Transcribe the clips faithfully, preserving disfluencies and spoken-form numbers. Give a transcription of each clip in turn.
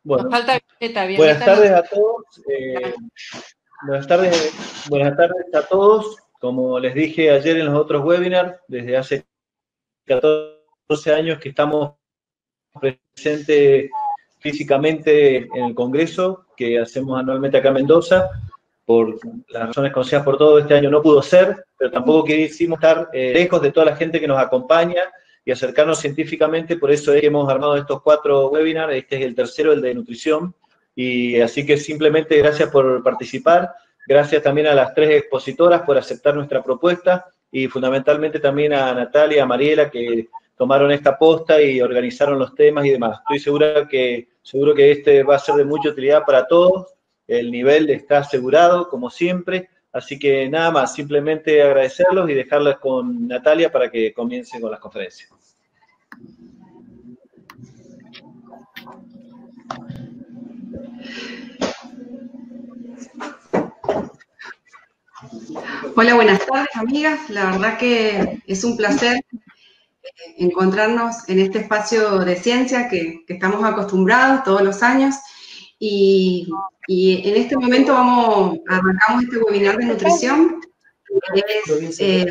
Bueno, nos falta Violeta. Violeta buenas tardes nos... a todos. Eh, buenas tardes, buenas tardes a todos. Como les dije ayer en los otros webinars, desde hace catorce años que estamos presentes físicamente en el Congreso que hacemos anualmente acá en Mendoza. Por las razones conocidas por todos, este año no pudo ser, pero tampoco quisimos estar eh, lejos de toda la gente que nos acompaña y acercarnos científicamente, por eso es que hemos armado estos cuatro webinars, este es el tercero, el de nutrición, y así que simplemente gracias por participar, gracias también a las tres expositoras por aceptar nuestra propuesta, y fundamentalmente también a Natalia, a Mariela, que tomaron esta posta y organizaron los temas y demás. Estoy segura que, seguro que este va a ser de mucha utilidad para todos, el nivel está asegurado, como siempre, así que nada más, simplemente agradecerlos y dejarles con Natalia para que comience con las conferencias. Hola, buenas tardes, amigas. La verdad que es un placer encontrarnos en este espacio de ciencia que, que estamos acostumbrados todos los años. Y, y en este momento vamos, arrancamos este webinar de nutrición. Es, eh,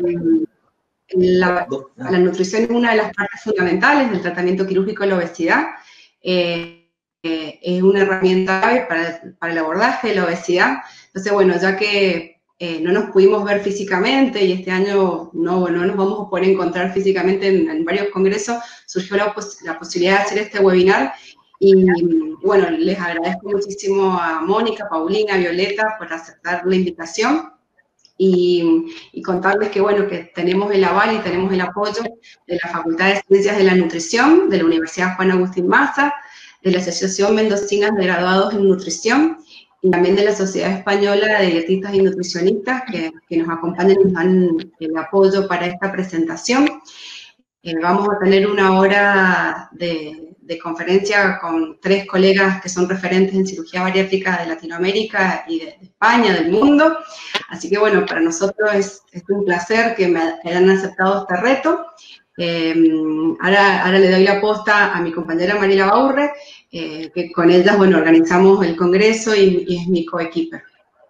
la, la nutrición es una de las partes fundamentales del tratamiento quirúrgico de la obesidad. Eh, eh, es una herramienta clave para, para el abordaje de la obesidad. Entonces, bueno, ya que Eh, no nos pudimos ver físicamente y este año no, no nos vamos a poder encontrar físicamente en, en varios congresos, surgió la, pos la posibilidad de hacer este webinar y bueno, les agradezco muchísimo a Mónica, Paulina, Violeta por aceptar la invitación y, y contarles que bueno, que tenemos el aval y tenemos el apoyo de la Facultad de Ciencias de la Nutrición, de la Universidad Juan Agustín Maza, de la Asociación Mendocina de Graduados en Nutrición, y también de la Sociedad Española de Dietistas y Nutricionistas que, que nos acompañan y nos dan el apoyo para esta presentación. Eh, vamos a tener una hora de, de conferencia con tres colegas que son referentes en cirugía bariátrica de Latinoamérica y de, de España, del mundo. Así que bueno, para nosotros es, es un placer que me hayan aceptado este reto. Eh, ahora, ahora le doy la posta a mi compañera Mariela Baurre, eh, que con ellas, bueno, organizamos el congreso y, y es mi coequiper.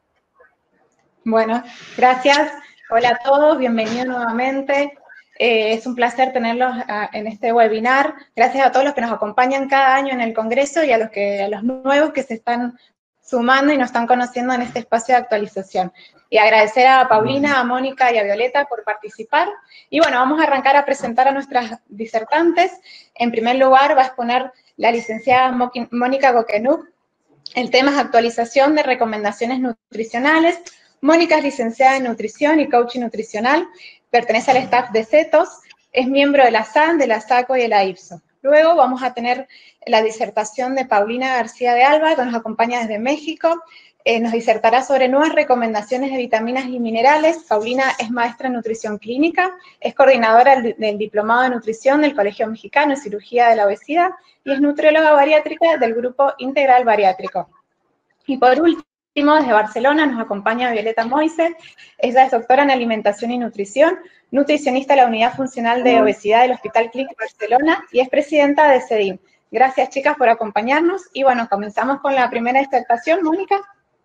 Bueno, gracias. Hola a todos, bienvenidos nuevamente. Eh, es un placer tenerlos a, en este webinar. Gracias a todos los que nos acompañan cada año en el congreso y a los, que, a los nuevos que se están sumando y nos están conociendo en este espacio de actualización. Y agradecer a Paulina, a Mónica y a Violeta por participar. Y bueno, vamos a arrancar a presentar a nuestras disertantes. En primer lugar va a exponer la licenciada Mónica Gokenuk. El tema es actualización de recomendaciones nutricionales. Mónica es licenciada en nutrición y coaching nutricional, pertenece al staff de CETOS, es miembro de la S A N, de la SACO y de la IPSO. Luego vamos a tener la disertación de Paulina García de Alba, que nos acompaña desde México. Eh, nos disertará sobre nuevas recomendaciones de vitaminas y minerales. Paulina es maestra en nutrición clínica, es coordinadora del, del Diplomado de Nutrición del Colegio Mexicano en Cirugía de la Obesidad y es nutrióloga bariátrica del Grupo Integral Bariátrico. Y por último, desde Barcelona nos acompaña Violeta Moises. Ella es doctora en alimentación y nutrición, nutricionista de la Unidad Funcional de Obesidad del Hospital Clínic Barcelona y es presidenta de CEDIM. Gracias, chicas, por acompañarnos. Y bueno, comenzamos con la primera disertación. Mónica.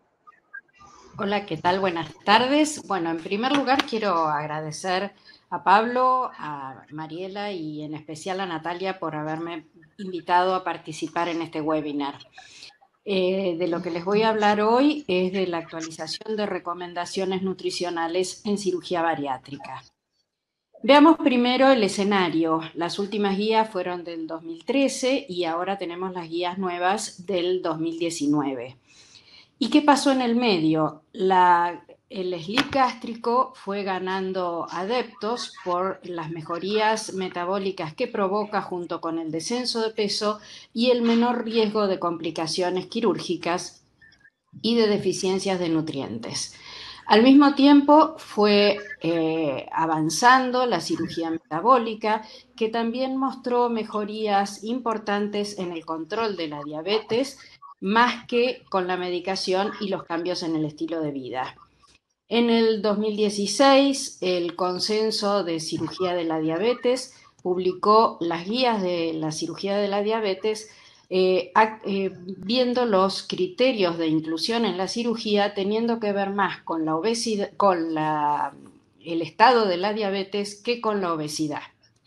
Hola, ¿qué tal? Buenas tardes. Bueno, en primer lugar quiero agradecer a Pablo, a Mariela y en especial a Natalia por haberme invitado a participar en este webinar. Eh, de lo que les voy a hablar hoy es de la actualización de recomendaciones nutricionales en cirugía bariátrica. Veamos primero el escenario. Las últimas guías fueron del dos mil trece y ahora tenemos las guías nuevas del dos mil diecinueve. ¿Y qué pasó en el medio? La, el slip gástrico fue ganando adeptos por las mejorías metabólicas que provoca junto con el descenso de peso y el menor riesgo de complicaciones quirúrgicas y de deficiencias de nutrientes. Al mismo tiempo fue eh, avanzando la cirugía metabólica, que también mostró mejorías importantes en el control de la diabetes, más que con la medicación y los cambios en el estilo de vida. En el dos mil dieciséis, el Consenso de Cirugía de la Diabetes publicó las guías de la cirugía de la diabetes, eh, a, eh, viendo los criterios de inclusión en la cirugía teniendo que ver más con la obesidad, con la, el estado de la diabetes que con la obesidad.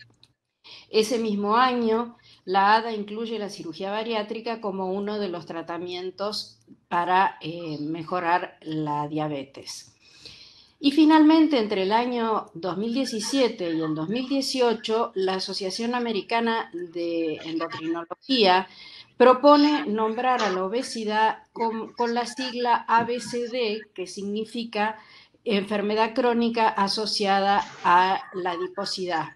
Ese mismo año, la A D A incluye la cirugía bariátrica como uno de los tratamientos para eh, mejorar la diabetes. Y finalmente, entre el año dos mil diecisiete y el dos mil dieciocho, la Asociación Americana de Endocrinología propone nombrar a la obesidad con, con la sigla A B C D, que significa enfermedad crónica asociada a la adiposidad,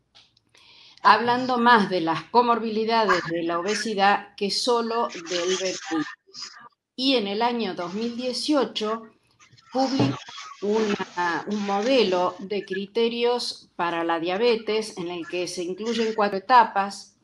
hablando más de las comorbilidades de la obesidad que solo del B M I. Y en el año dos mil dieciocho publicó una, un modelo de criterios para la diabetes en el que se incluyen cuatro etapas: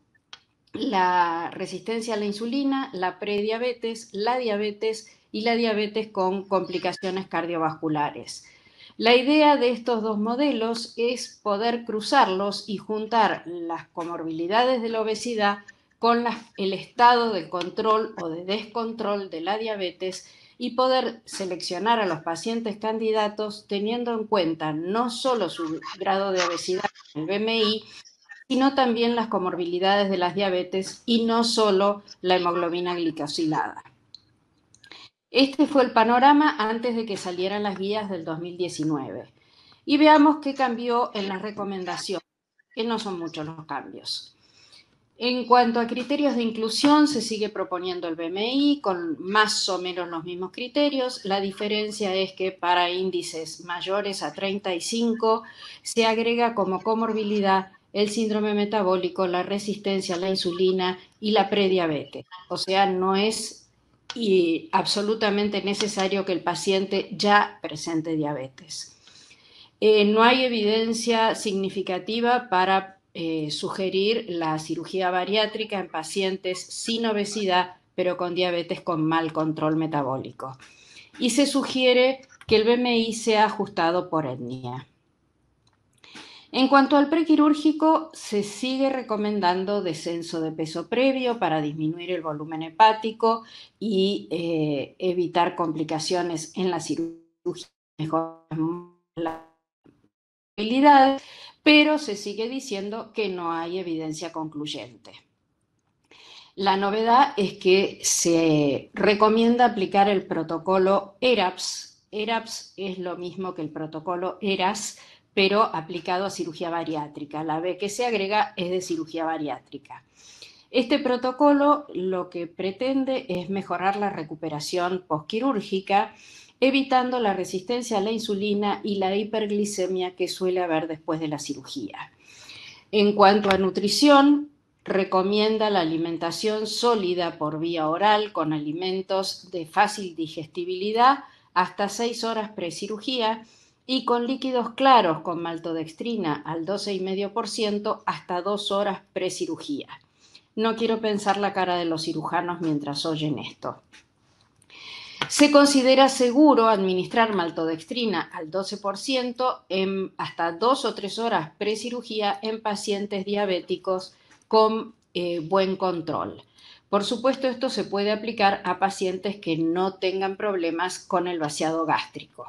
la resistencia a la insulina, la prediabetes, la diabetes y la diabetes con complicaciones cardiovasculares. La idea de estos dos modelos es poder cruzarlos y juntar las comorbilidades de la obesidad con la, el estado de control o de descontrol de la diabetes y poder seleccionar a los pacientes candidatos teniendo en cuenta no solo su grado de obesidad, el B M I, sino también las comorbilidades de las diabetes y no solo la hemoglobina glicosilada. Este fue el panorama antes de que salieran las guías del dos mil diecinueve. Y veamos qué cambió en las recomendaciones, que no son muchos los cambios. En cuanto a criterios de inclusión, se sigue proponiendo el B M I con más o menos los mismos criterios. La diferencia es que para índices mayores a treinta y cinco se agrega como comorbilidad el síndrome metabólico, la resistencia a la insulina y la prediabetes. O sea, no es y absolutamente necesario que el paciente ya presente diabetes. Eh, no hay evidencia significativa para eh, sugerir la cirugía bariátrica en pacientes sin obesidad, pero con diabetes con mal control metabólico. Y se sugiere que el B M I sea ajustado por etnia. En cuanto al prequirúrgico, se sigue recomendando descenso de peso previo para disminuir el volumen hepático y eh, evitar complicaciones en la cirugía, mejorar la habilidad, pero se sigue diciendo que no hay evidencia concluyente. La novedad es que se recomienda aplicar el protocolo ERAPS. ERAPS es lo mismo que el protocolo ERAS, pero aplicado a cirugía bariátrica. La B que se agrega es de cirugía bariátrica. Este protocolo lo que pretende es mejorar la recuperación postquirúrgica, evitando la resistencia a la insulina y la hiperglicemia que suele haber después de la cirugía. En cuanto a nutrición, recomienda la alimentación sólida por vía oral con alimentos de fácil digestibilidad hasta seis horas precirugía y con líquidos claros con maltodextrina al doce coma cinco por ciento hasta dos horas precirugía. No quiero pensar la cara de los cirujanos mientras oyen esto. Se considera seguro administrar maltodextrina al doce por ciento en hasta dos o tres horas precirugía en pacientes diabéticos con eh, buen control. Por supuesto, esto se puede aplicar a pacientes que no tengan problemas con el vaciado gástrico.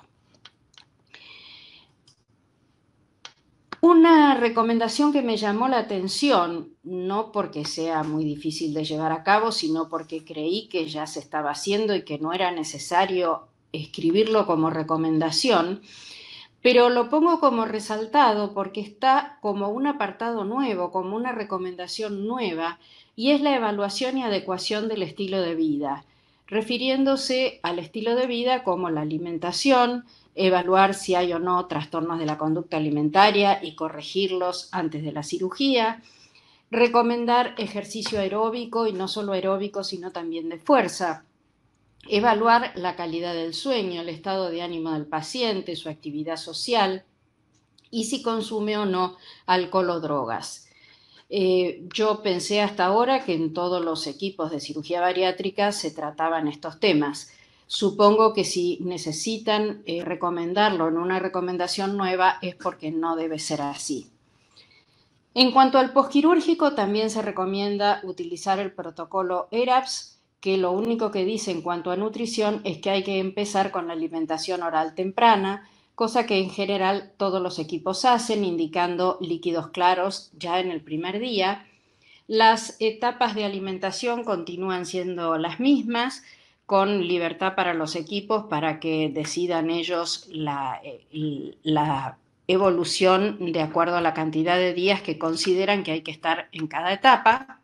Una recomendación que me llamó la atención, no porque sea muy difícil de llevar a cabo, sino porque creí que ya se estaba haciendo y que no era necesario escribirlo como recomendación, pero lo pongo como resaltado porque está como un apartado nuevo, como una recomendación nueva, y es la evaluación y adecuación del estilo de vida, refiriéndose al estilo de vida como la alimentación, evaluar si hay o no trastornos de la conducta alimentaria y corregirlos antes de la cirugía, recomendar ejercicio aeróbico y no solo aeróbico sino también de fuerza, evaluar la calidad del sueño, el estado de ánimo del paciente, su actividad social y si consume o no alcohol o drogas. Eh, yo pensé hasta ahora que en todos los equipos de cirugía bariátrica se trataban estos temas. Supongo que si necesitan eh, recomendarlo en una recomendación nueva es porque no debe ser así. En cuanto al posquirúrgico, también se recomienda utilizar el protocolo E R A P S, que lo único que dice en cuanto a nutrición es que hay que empezar con la alimentación oral temprana, cosa que en general todos los equipos hacen, indicando líquidos claros ya en el primer día. Las etapas de alimentación continúan siendo las mismas, con libertad para los equipos para que decidan ellos la, la evolución de acuerdo a la cantidad de días que consideran que hay que estar en cada etapa.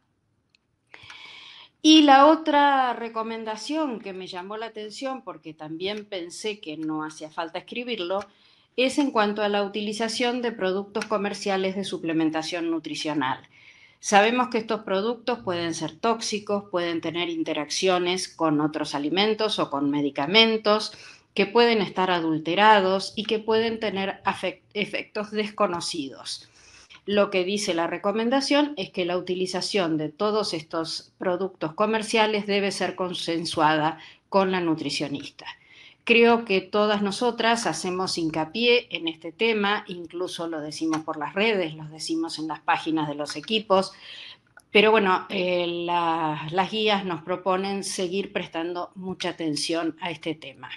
Y la otra recomendación que me llamó la atención, porque también pensé que no hacía falta escribirlo, es en cuanto a la utilización de productos comerciales de suplementación nutricional. Sabemos que estos productos pueden ser tóxicos, pueden tener interacciones con otros alimentos o con medicamentos, que pueden estar adulterados y que pueden tener efectos desconocidos. Lo que dice la recomendación es que la utilización de todos estos productos comerciales debe ser consensuada con la nutricionista. Creo que todas nosotras hacemos hincapié en este tema, incluso lo decimos por las redes, lo decimos en las páginas de los equipos, pero bueno, eh, la, las guías nos proponen seguir prestando mucha atención a este tema.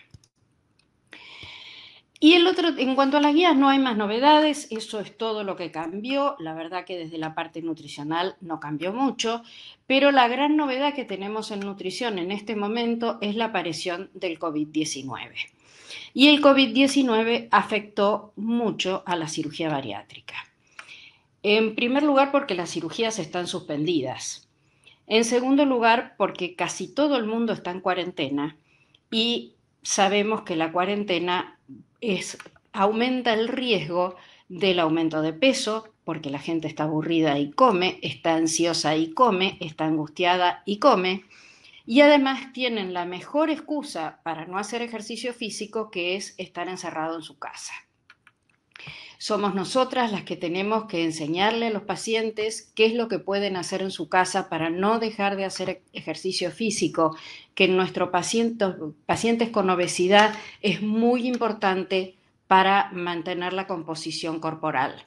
Y el otro, en cuanto a las guías, no hay más novedades, eso es todo lo que cambió. La verdad que desde la parte nutricional no cambió mucho, pero la gran novedad que tenemos en nutrición en este momento es la aparición del COVID diecinueve. Y el COVID diecinueve afectó mucho a la cirugía bariátrica. En primer lugar, porque las cirugías están suspendidas. En segundo lugar, porque casi todo el mundo está en cuarentena y sabemos que la cuarentena es, aumenta el riesgo del aumento de peso, porque la gente está aburrida y come, está ansiosa y come, está angustiada y come, y además tienen la mejor excusa para no hacer ejercicio físico, que es estar encerrado en su casa. Somos nosotras las que tenemos que enseñarle a los pacientes qué es lo que pueden hacer en su casa para no dejar de hacer ejercicio físico, que en nuestros pacientes, pacientes con obesidad es muy importante para mantener la composición corporal.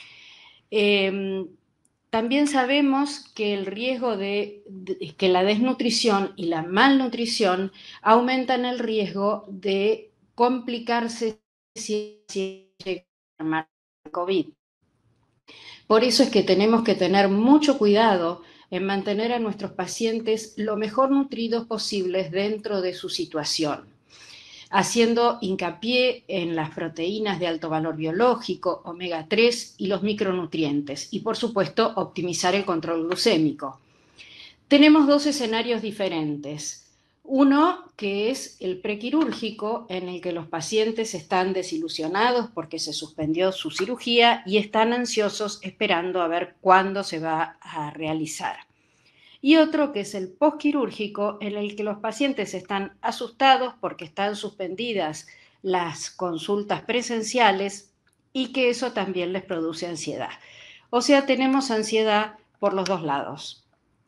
Eh, también sabemos que el riesgo de, de que la desnutrición y la malnutrición aumentan el riesgo de complicarse si llega COVID. Por eso es que tenemos que tener mucho cuidado en mantener a nuestros pacientes lo mejor nutridos posibles dentro de su situación, haciendo hincapié en las proteínas de alto valor biológico, omega tres y los micronutrientes, y por supuesto optimizar el control glucémico. Tenemos dos escenarios diferentes. Uno que es el prequirúrgico, en el que los pacientes están desilusionados porque se suspendió su cirugía y están ansiosos esperando a ver cuándo se va a realizar. Y otro que es el posquirúrgico, en el que los pacientes están asustados porque están suspendidas las consultas presenciales y que eso también les produce ansiedad. O sea, tenemos ansiedad por los dos lados.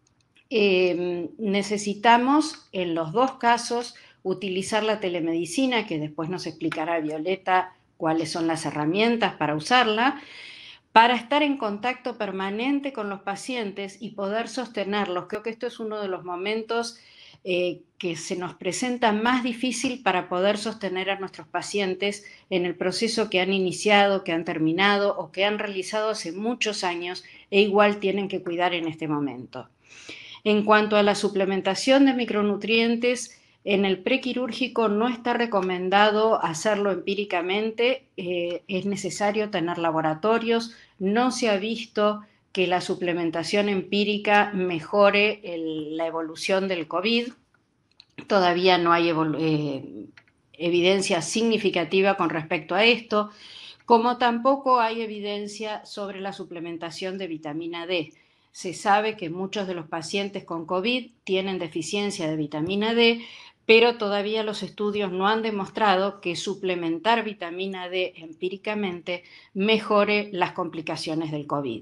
Eh, necesitamos en los dos casos utilizar la telemedicina, que después nos explicará Violeta cuáles son las herramientas para usarla, para estar en contacto permanente con los pacientes y poder sostenerlos. Creo que esto es uno de los momentos eh, que se nos presenta más difícil para poder sostener a nuestros pacientes en el proceso que han iniciado, que han terminado o que han realizado hace muchos años e igual tienen que cuidar en este momento. En cuanto a la suplementación de micronutrientes, en el prequirúrgico no está recomendado hacerlo empíricamente, eh, es necesario tener laboratorios, no se ha visto que la suplementación empírica mejore el, la evolución del COVID, todavía no hay eh, evidencia significativa con respecto a esto, como tampoco hay evidencia sobre la suplementación de vitamina D. Se sabe que muchos de los pacientes con COVID tienen deficiencia de vitamina D, pero todavía los estudios no han demostrado que suplementar vitamina D empíricamente mejore las complicaciones del COVID.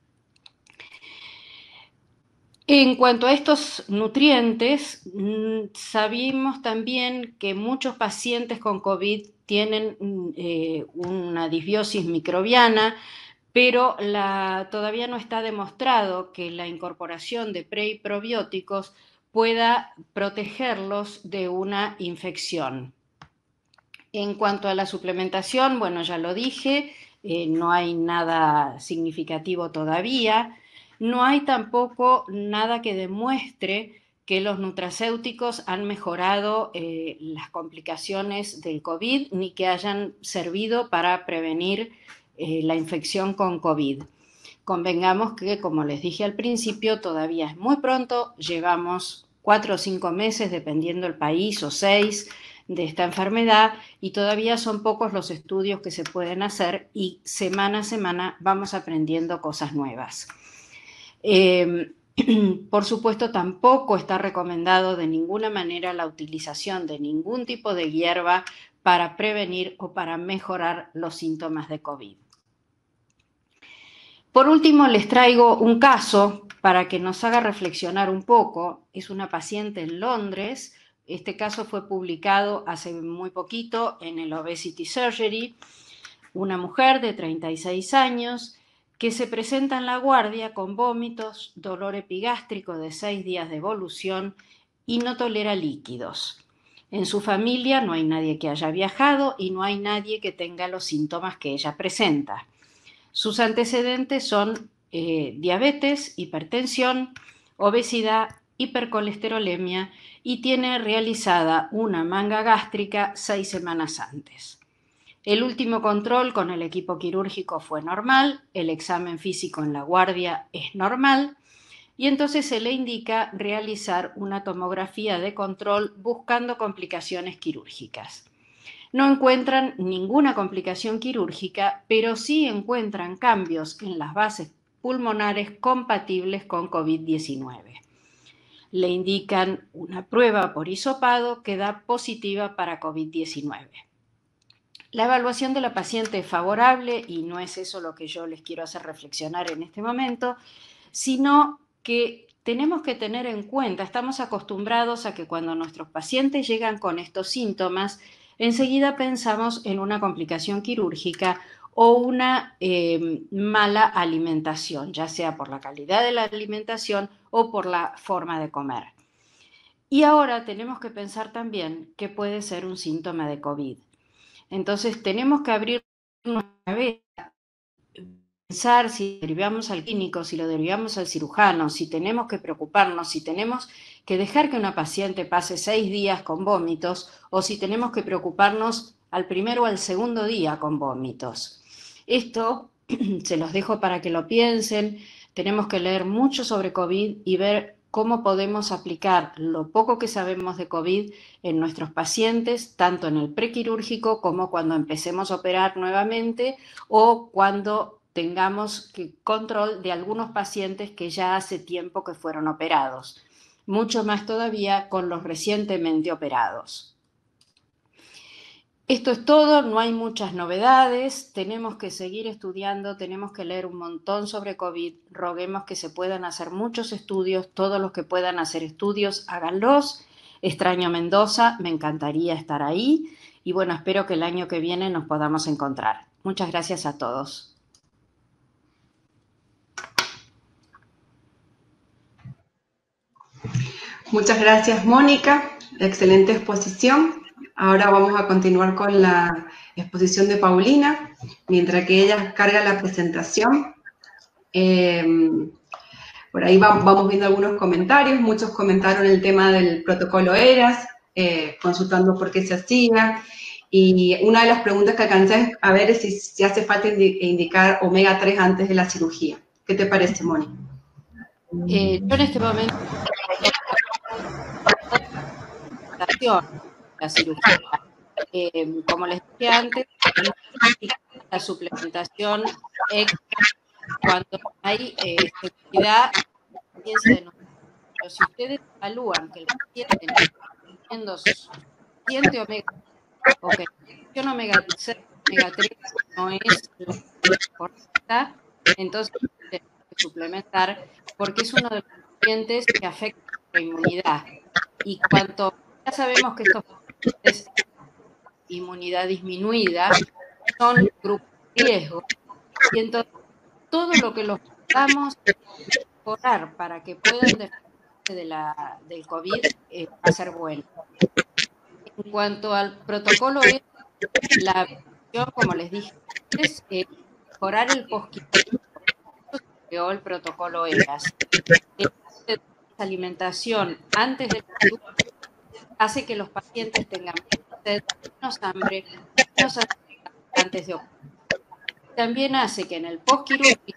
En cuanto a estos nutrientes, sabemos también que muchos pacientes con COVID tienen eh, una disbiosis microbiana, pero la, todavía no está demostrado que la incorporación de pre y probióticos pueda protegerlos de una infección. En cuanto a la suplementación, bueno, ya lo dije, eh, no hay nada significativo todavía. No hay tampoco nada que demuestre que los nutracéuticos han mejorado eh, las complicaciones del COVID ni que hayan servido para prevenir eh, la infección con COVID. Convengamos que, como les dije al principio, todavía es muy pronto, llevamos cuatro o cinco meses, dependiendo del país, o seis, de esta enfermedad, y todavía son pocos los estudios que se pueden hacer y semana a semana vamos aprendiendo cosas nuevas. Eh, por supuesto, tampoco está recomendado de ninguna manera la utilización de ningún tipo de hierba para prevenir o para mejorar los síntomas de COVID. Por último, les traigo un caso para que nos haga reflexionar un poco. Es una paciente en Londres. Este caso fue publicado hace muy poquito en el Obesity Surgery. Una mujer de treinta y seis años que se presenta en la guardia con vómitos, dolor epigástrico de seis días de evolución y no tolera líquidos. En su familia no hay nadie que haya viajado y no hay nadie que tenga los síntomas que ella presenta. Sus antecedentes son eh, diabetes, hipertensión, obesidad, hipercolesterolemia y tiene realizada una manga gástrica seis semanas antes. El último control con el equipo quirúrgico fue normal, el examen físico en la guardia es normal y entonces se le indica realizar una tomografía de control buscando complicaciones quirúrgicas. No encuentran ninguna complicación quirúrgica, pero sí encuentran cambios en las bases pulmonares compatibles con COVID diecinueve. Le indican una prueba por hisopado que da positiva para COVID diecinueve. La evaluación de la paciente es favorable y no es eso lo que yo les quiero hacer reflexionar en este momento, sino que tenemos que tener en cuenta, estamos acostumbrados a que cuando nuestros pacientes llegan con estos síntomas, enseguida pensamos en una complicación quirúrgica o una eh, mala alimentación, ya sea por la calidad de la alimentación o por la forma de comer. Y ahora tenemos que pensar también que puede ser un síntoma de COVID. Entonces tenemos que abrir nuestra cabeza, pensar si derivamos al clínico, si lo derivamos al cirujano, si tenemos que preocuparnos, si tenemos que dejar que una paciente pase seis días con vómitos o si tenemos que preocuparnos al primero o al segundo día con vómitos. Esto se los dejo para que lo piensen. Tenemos que leer mucho sobre COVID y ver cómo podemos aplicar lo poco que sabemos de COVID en nuestros pacientes, tanto en el prequirúrgico como cuando empecemos a operar nuevamente o cuando tengamos control de algunos pacientes que ya hace tiempo que fueron operados. Mucho más todavía con los recientemente operados. Esto es todo, no hay muchas novedades, tenemos que seguir estudiando, tenemos que leer un montón sobre COVID, roguemos que se puedan hacer muchos estudios, todos los que puedan hacer estudios, háganlos. Extraño Mendoza, me encantaría estar ahí y bueno, espero que el año que viene nos podamos encontrar. Muchas gracias a todos. Muchas gracias, Mónica. Excelente exposición. Ahora vamos a continuar con la exposición de Paulina, mientras que ella carga la presentación. Eh, por ahí va, vamos viendo algunos comentarios. Muchos comentaron el tema del protocolo ERAS, eh, consultando por qué se hacía. Y una de las preguntas que alcancé a ver es si, si hace falta indicar omega tres antes de la cirugía. ¿Qué te parece, Mónica? Eh, yo en este momento la cirugía. Eh, como les dije antes, la suplementación extra cuando hay eh, seguridad de nosotros. Pero si ustedes evalúan que el paciente está teniendo suficiente omega o que la omega tres no es la correcta, entonces tenemos que suplementar porque es uno de los nutrientes que afecta a la inmunidad. Y cuanto ya sabemos que estos pacientes inmunidad disminuida son grupos de riesgo y entonces todo lo que los podamos mejorar para que puedan defenderse de la, del COVID eh, va a ser bueno. En cuanto al protocolo, la visión, como les dije, es eh, mejorar el post-quirúrgico. Eso se creó el protocolo E R A S. La alimentación antes de la cirugía hace que los pacientes tengan menos sed, menos hambre, menos ansiedad antes de operar. También hace que en el post-quirúrgico,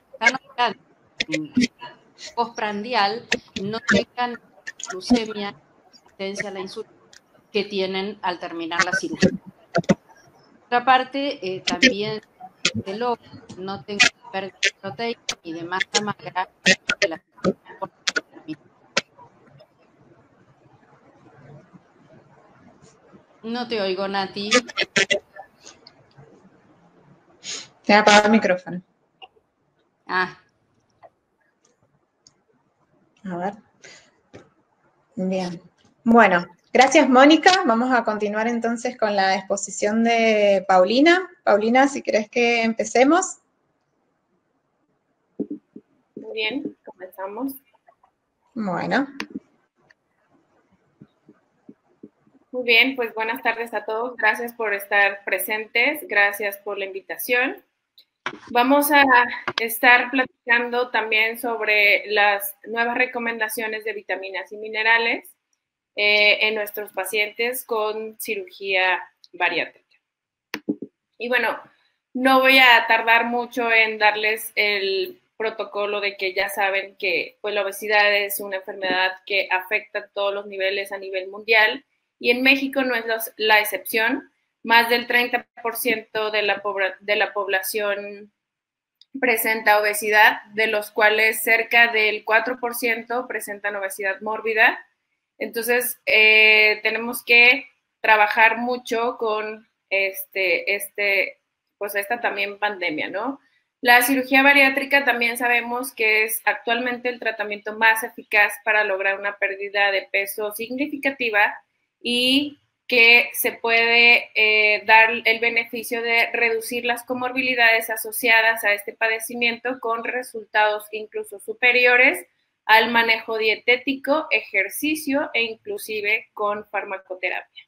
postprandial, no tengan glucemia, resistencia a la insulina que tienen al terminar la cirugía. Por otra parte, eh, también de lo no tengan pérdida de proteína y de masa magra de la No te oigo, Nati. Se ha apagado el micrófono. Ah. A ver. Bien. Bueno, gracias, Mónica. Vamos a continuar entonces con la exposición de Paulina. Paulina, si querés que empecemos. Muy bien, comenzamos. Bueno. Muy bien, pues buenas tardes a todos. Gracias por estar presentes. Gracias por la invitación. Vamos a estar platicando también sobre las nuevas recomendaciones de vitaminas y minerales eh, en nuestros pacientes con cirugía bariátrica. Y bueno, no voy a tardar mucho en darles el protocolo de que ya saben que pues, la obesidad es una enfermedad que afecta a todos los niveles a nivel mundial. Y en México no es los, la excepción. Más del treinta por ciento de la, de la población presenta obesidad, de los cuales cerca del cuatro por ciento presentan obesidad mórbida. Entonces, eh, tenemos que trabajar mucho con este, este, pues esta también pandemia, ¿no? La cirugía bariátrica también sabemos que es actualmente el tratamiento más eficaz para lograr una pérdida de peso significativa y que se puede eh, dar el beneficio de reducir las comorbilidades asociadas a este padecimiento con resultados incluso superiores al manejo dietético, ejercicio e inclusive con farmacoterapia.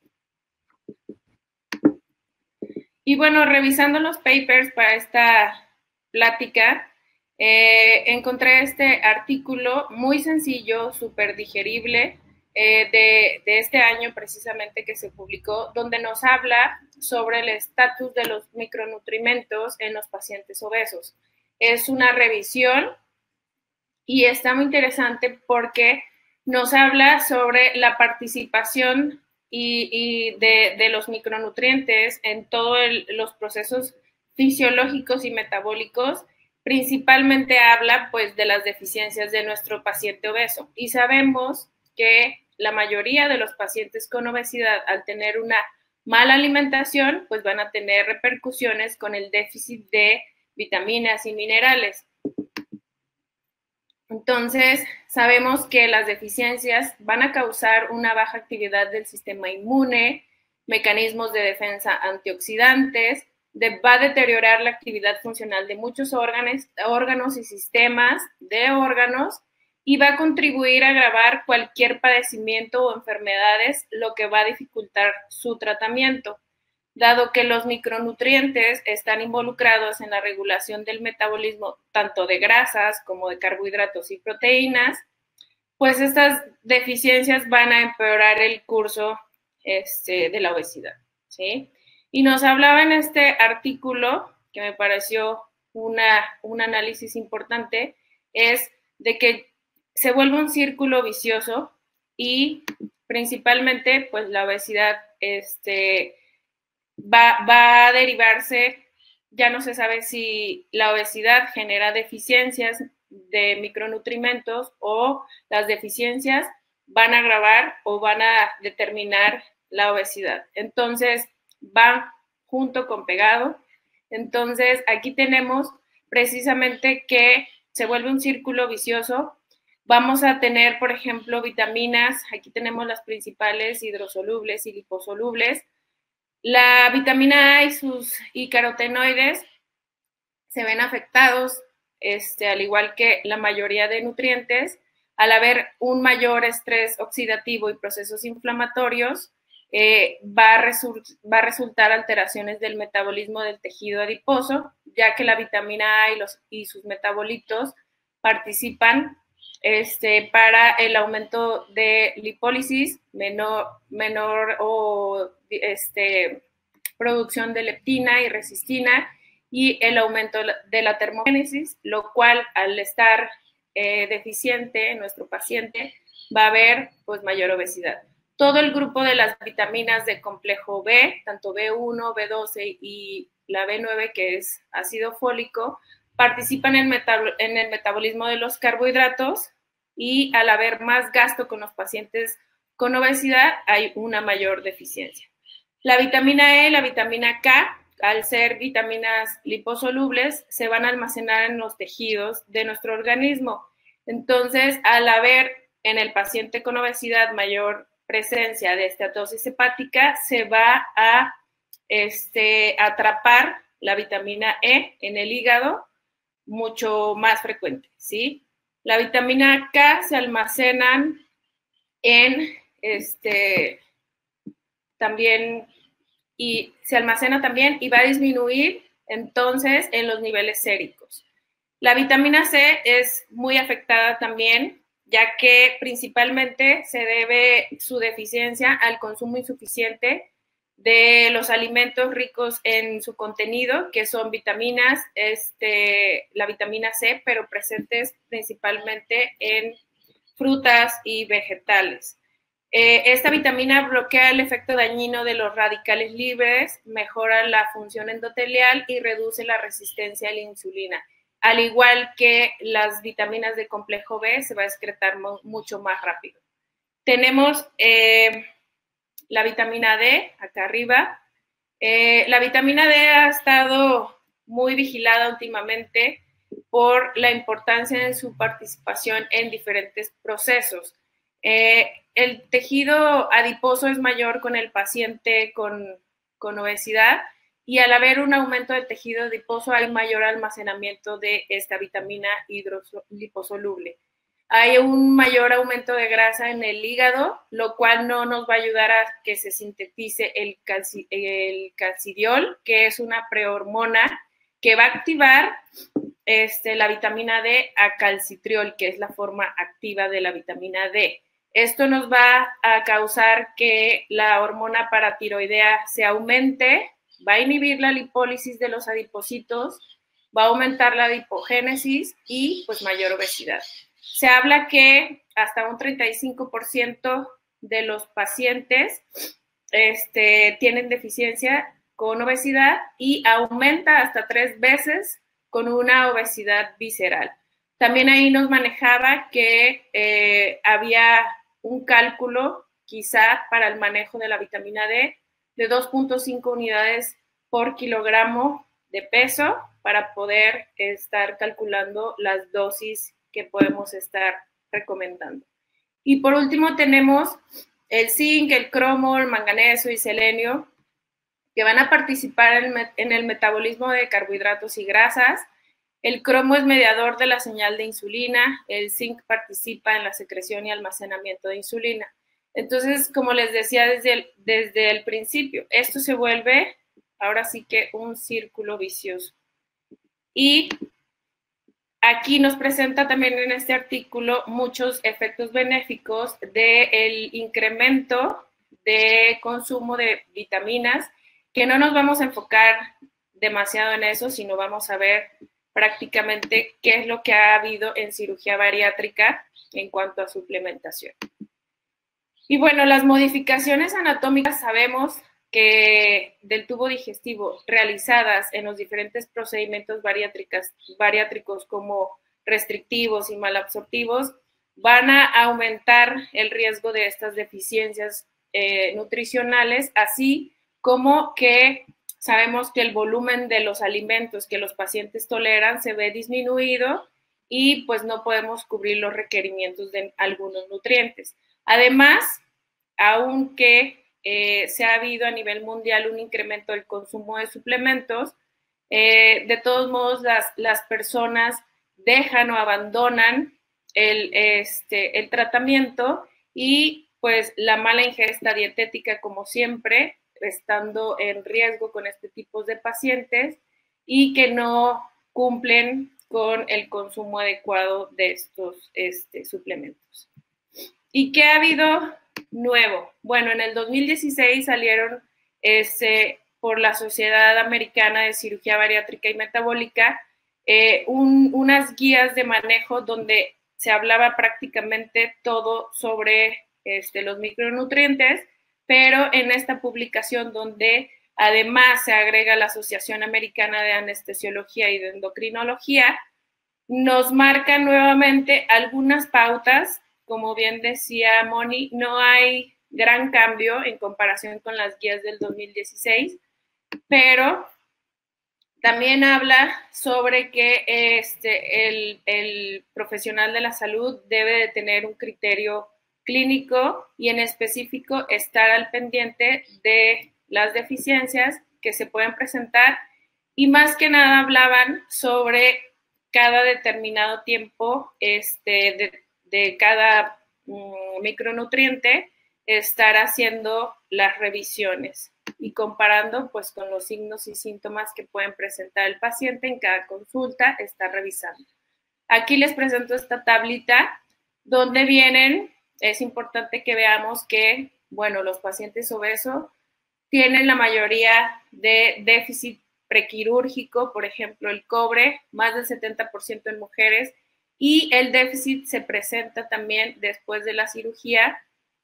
Y bueno, revisando los papers para esta plática, eh, encontré este artículo muy sencillo, súper digerible, Eh, de, de este año precisamente que se publicó, donde nos habla sobre el estatus de los micronutrimentos en los pacientes obesos. Es una revisión y está muy interesante porque nos habla sobre la participación y, y de, de los micronutrientes en todos los procesos fisiológicos y metabólicos. Principalmente habla pues de las deficiencias de nuestro paciente obeso y sabemos que la mayoría de los pacientes con obesidad, al tener una mala alimentación, pues van a tener repercusiones con el déficit de vitaminas y minerales. Entonces, sabemos que las deficiencias van a causar una baja actividad del sistema inmune, mecanismos de defensa antioxidantes, de, va a deteriorar la actividad funcional de muchos órganos, órganos y sistemas de órganos, y va a contribuir a agravar cualquier padecimiento o enfermedades, lo que va a dificultar su tratamiento. Dado que los micronutrientes están involucrados en la regulación del metabolismo tanto de grasas como de carbohidratos y proteínas, pues estas deficiencias van a empeorar el curso este, de la obesidad, ¿sí? Y nos hablaba en este artículo, que me pareció una, un análisis importante, es de que se vuelve un círculo vicioso y principalmente pues la obesidad este, va, va a derivarse, ya no se sabe si la obesidad genera deficiencias de micronutrimentos o las deficiencias van a agravar o van a determinar la obesidad. Entonces, va junto con pegado. Entonces, aquí tenemos precisamente que se vuelve un círculo vicioso. Vamos a tener, por ejemplo, vitaminas. Aquí tenemos las principales hidrosolubles y liposolubles. La vitamina A y sus y carotenoides se ven afectados este, al igual que la mayoría de nutrientes, al haber un mayor estrés oxidativo y procesos inflamatorios, eh, va, a va a resultar alteraciones del metabolismo del tejido adiposo, ya que la vitamina A y, los, y sus metabolitos participan este, para el aumento de lipólisis, menor, menor o este, producción de leptina y resistina, y el aumento de la termogénesis, lo cual al estar eh, deficiente en nuestro paciente va a haber pues mayor obesidad. Todo el grupo de las vitaminas de complejo B, tanto B uno, B doce y la B nueve, que es ácido fólico, participan en, en el metabolismo de los carbohidratos, y al haber más gasto con los pacientes con obesidad hay una mayor deficiencia. La vitamina E, la vitamina K, al ser vitaminas liposolubles, se van a almacenar en los tejidos de nuestro organismo. Entonces, al haber en el paciente con obesidad mayor presencia de esteatosis hepática, se va a este, atrapar la vitamina E en el hígado mucho más frecuente, ¿sí? La vitamina K se almacenan en este también y se almacena también y va a disminuir entonces en los niveles séricos. La vitamina C es muy afectada también, ya que principalmente se debe su deficiencia al consumo insuficiente de los alimentos ricos en su contenido, que son vitaminas, este, la vitamina C, pero presentes principalmente en frutas y vegetales. Eh, esta vitamina bloquea el efecto dañino de los radicales libres, mejora la función endotelial y reduce la resistencia a la insulina. Al igual que las vitaminas de complejo B, se va a excretar mucho más rápido. Tenemos eh, la vitamina D, acá arriba. Eh, la vitamina D ha estado muy vigilada últimamente por la importancia de su participación en diferentes procesos. Eh, el tejido adiposo es mayor con el paciente con, con obesidad, y al haber un aumento del tejido adiposo hay mayor almacenamiento de esta vitamina hidroliposoluble. Hay un mayor aumento de grasa en el hígado, lo cual no nos va a ayudar a que se sintetice el, calci, el calcidiol, que es una prehormona que va a activar este, la vitamina D a calcitriol, que es la forma activa de la vitamina D. Esto nos va a causar que la hormona paratiroidea se aumente, va a inhibir la lipólisis de los adipocitos, va a aumentar la adipogénesis y pues mayor obesidad. Se habla que hasta un treinta y cinco por ciento de los pacientes este, tienen deficiencia con obesidad y aumenta hasta tres veces con una obesidad visceral. También ahí nos manejaba que eh, había un cálculo quizá para el manejo de la vitamina D de dos punto cinco unidades por kilogramo de peso para poder estar calculando las dosis que podemos estar recomendando. Y por último tenemos el zinc, el cromo, el manganeso y selenio, que van a participar en, en el metabolismo de carbohidratos y grasas. El cromo es mediador de la señal de insulina, el zinc participa en la secreción y almacenamiento de insulina. Entonces, como les decía desde el, desde el principio, esto se vuelve ahora sí que un círculo vicioso. Y aquí nos presenta también en este artículo muchos efectos benéficos del incremento de consumo de vitaminas, que no nos vamos a enfocar demasiado en eso, sino vamos a ver prácticamente qué es lo que ha habido en cirugía bariátrica en cuanto a suplementación. Y bueno, las modificaciones anatómicas sabemos que del tubo digestivo realizadas en los diferentes procedimientos bariátricos como restrictivos y malabsortivos van a aumentar el riesgo de estas deficiencias eh, nutricionales, así como que sabemos que el volumen de los alimentos que los pacientes toleran se ve disminuido y pues no podemos cubrir los requerimientos de algunos nutrientes. Además, aunque eh, se ha habido a nivel mundial un incremento del consumo de suplementos, eh, de todos modos las, las personas dejan o abandonan el, este, el tratamiento y pues la mala ingesta dietética, como siempre, estando en riesgo con este tipo de pacientes y que no cumplen con el consumo adecuado de estos este, suplementos. ¿Y qué ha habido nuevo? Bueno, en el dos mil dieciséis salieron este, por la Sociedad Americana de Cirugía Bariátrica y Metabólica eh, un, unas guías de manejo donde se hablaba prácticamente todo sobre este, los micronutrientes, pero en esta publicación donde además se agrega la Asociación Americana de Anestesiología y de Endocrinología, nos marca nuevamente algunas pautas. Como bien decía Moni, no hay gran cambio en comparación con las guías del dos mil dieciséis, pero también habla sobre que este, el, el profesional de la salud debe de tener un criterio clínico y en específico estar al pendiente de las deficiencias que se pueden presentar y más que nada hablaban sobre cada determinado tiempo este, de, de cada um, micronutriente estar haciendo las revisiones y comparando pues con los signos y síntomas que pueden presentar el paciente en cada consulta, está revisando. Aquí les presento esta tablita donde vienen, es importante que veamos que, bueno, los pacientes obesos tienen la mayoría de déficit prequirúrgico, por ejemplo, el cobre, más del setenta por ciento en mujeres, y el déficit se presenta también después de la cirugía,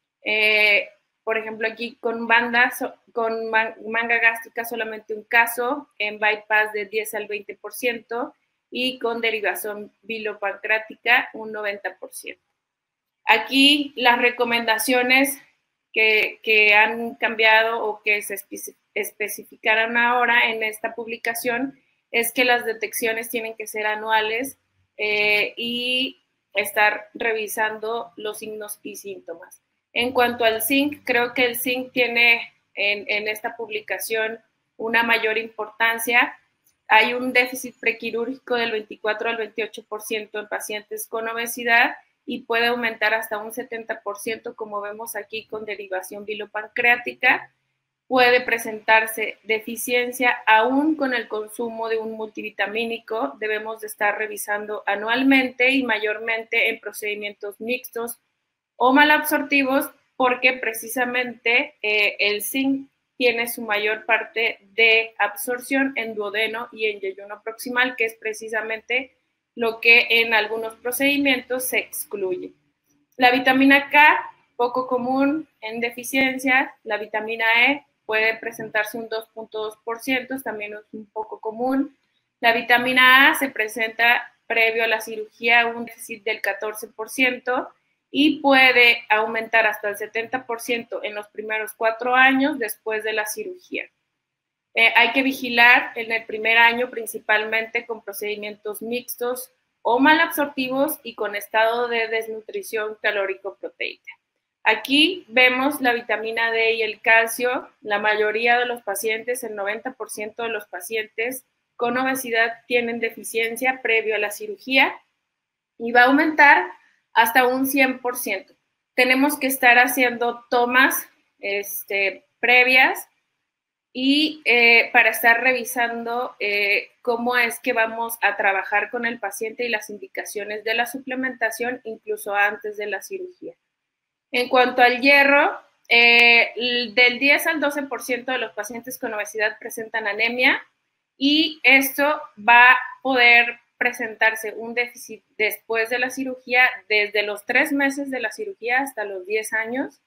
eh, por ejemplo, aquí con banda, con manga gástrica solamente un caso, en bypass de diez al veinte por ciento y con derivación bilopancreática un noventa por ciento. Aquí las recomendaciones que, que han cambiado o que se especificaron ahora en esta publicación es que las detecciones tienen que ser anuales eh, y estar revisando los signos y síntomas. En cuanto al zinc, creo que el zinc tiene en, en esta publicación una mayor importancia. Hay un déficit prequirúrgico del veinticuatro al veintiocho por ciento en pacientes con obesidad y puede aumentar hasta un setenta por ciento, como vemos aquí con derivación bilopancreática. Puede presentarse deficiencia aún con el consumo de un multivitamínico. Debemos de estar revisando anualmente y mayormente en procedimientos mixtos o malabsortivos porque precisamente eh, el zinc tiene su mayor parte de absorción en duodeno y en yeyuno proximal, que es precisamente lo que en algunos procedimientos se excluye. La vitamina K, poco común en deficiencias. La vitamina E puede presentarse un dos punto dos por ciento, también es un poco común. La vitamina A se presenta previo a la cirugía un déficit del catorce por ciento y puede aumentar hasta el setenta por ciento en los primeros cuatro años después de la cirugía. Eh, hay que vigilar en el primer año principalmente con procedimientos mixtos o malabsortivos y con estado de desnutrición calórico-proteica. Aquí vemos la vitamina D y el calcio. La mayoría de los pacientes, el noventa por ciento de los pacientes con obesidad tienen deficiencia previo a la cirugía y va a aumentar hasta un cien por ciento. Tenemos que estar haciendo tomas este, previas y eh, para estar revisando eh, cómo es que vamos a trabajar con el paciente y las indicaciones de la suplementación incluso antes de la cirugía. En cuanto al hierro, eh, del diez al doce por ciento de los pacientes con obesidad presentan anemia y esto va a poder presentarse un déficit después de la cirugía desde los tres meses de la cirugía hasta los diez años.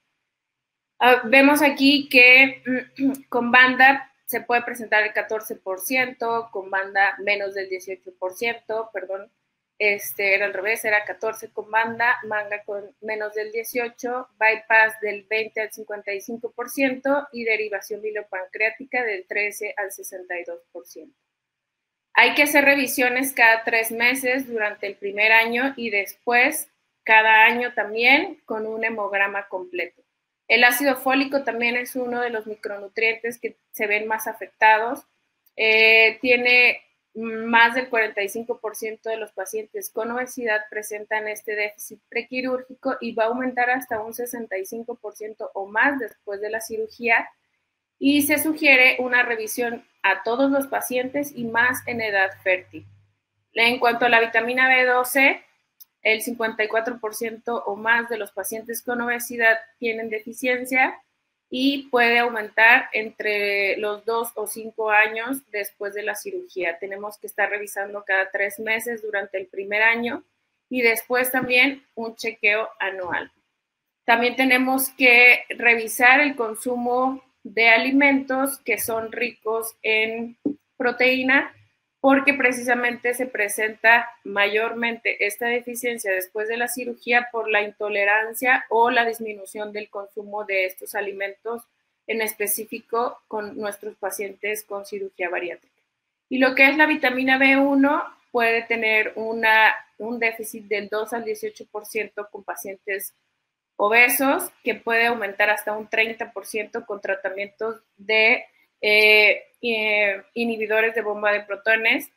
Uh, vemos aquí que con banda se puede presentar el catorce por ciento, con banda menos del dieciocho por ciento, perdón, este era al revés, era catorce con banda, manga con menos del dieciocho, bypass del veinte al cincuenta y cinco por ciento y derivación bilopancreática del trece al sesenta y dos por ciento. Hay que hacer revisiones cada tres meses durante el primer año y después cada año también con un hemograma completo. El ácido fólico también es uno de los micronutrientes que se ven más afectados. Eh, tiene más del cuarenta y cinco por ciento de los pacientes con obesidad presentan este déficit prequirúrgico y va a aumentar hasta un sesenta y cinco por ciento o más después de la cirugía, y se sugiere una revisión a todos los pacientes y más en edad fértil. En cuanto a la vitamina B doce, el cincuenta y cuatro por ciento o más de los pacientes con obesidad tienen deficiencia y puede aumentar entre los dos o cinco años después de la cirugía. Tenemos que estar revisando cada tres meses durante el primer año y después también un chequeo anual. También tenemos que revisar el consumo de alimentos que son ricos en proteína, porque precisamente se presenta mayormente esta deficiencia después de la cirugía por la intolerancia o la disminución del consumo de estos alimentos, en específico con nuestros pacientes con cirugía bariátrica. Y lo que es la vitamina B uno puede tener una, un déficit del dos al dieciocho por ciento con pacientes obesos, que puede aumentar hasta un treinta por ciento con tratamientos de eh, eh, inhibidores de bomba de protones,